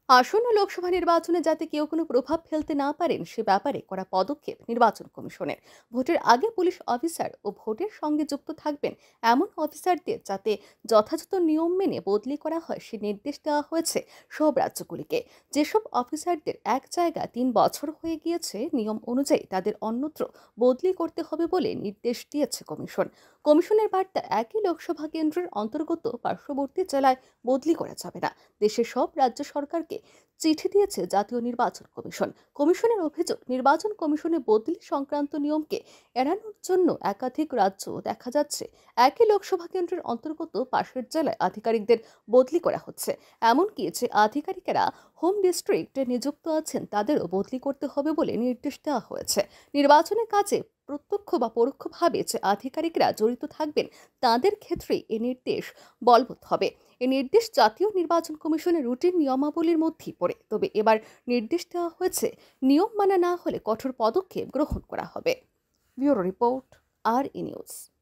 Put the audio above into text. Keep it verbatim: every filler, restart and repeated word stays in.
আসন্ন লোকসভা নির্বাচনে যাতে কেউ কোনো প্রভাব ফেলতে না পারেন সে ব্যাপারে করা পদক্ষেপ নির্বাচন কমিশনের। ভোটের আগে পুলিশ অফিসার ও ভোটের সঙ্গে যুক্ত থাকবেন এমন অফিসারদের যাতে যথাযথ নিয়ম মেনে বদলি করা হয় সে নির্দেশ দেওয়া হয়েছে সব রাজ্যগুলিকে। যেসব অফিসারদের এক জায়গা তিন বছর হয়ে গিয়েছে নিয়ম অনুযায়ী তাদের অন্যত্র বদলি করতে হবে বলে নির্দেশ দিয়েছে কমিশন। কমিশনের বার্তা, একই লোকসভা কেন্দ্রের অন্তর্গত পার্শ্ববর্তী জেলায় বদলি করা যাবে না। দেশের সব রাজ্য সরকারকে চিঠি দিয়েছে জাতীয় নির্বাচন কমিশন। কমিশনের অভিযোগ, নির্বাচন কমিশনে বদলি সংক্রান্ত নিয়মকে এড়ানোর জন্য একাধিক রাজ্য দেখা যাচ্ছে একই লোকসভা কেন্দ্রের অন্তর্গত পাশের জেলায় আধিকারিকদের বদলি করা হচ্ছে। এমনকি যে আধিকারিকেরা হোম ডিস্ট্রিক্টে নিযুক্ত আছেন তাদেরও বদলি করতে হবে বলে নির্দেশ দেওয়া হয়েছে। নির্বাচনের কাজে প্রত্যক্ষ বা পরোক্ষভাবে যে আধিকারিকরা জড়িত থাকবেন তাদের ক্ষেত্রে এ নির্দেশ বলবৎ হবে। এই নির্দেশ জাতীয় নির্বাচন কমিশনের রুটিন নিয়মাবলীর মধ্যেই পড়ে। তবে এবার নির্দেশ দেওয়া হয়েছে নিয়ম মানা না হলে কঠোর পদক্ষেপ গ্রহণ করা হবে। ব্যুরো রিপোর্ট, আর ই নিউজ।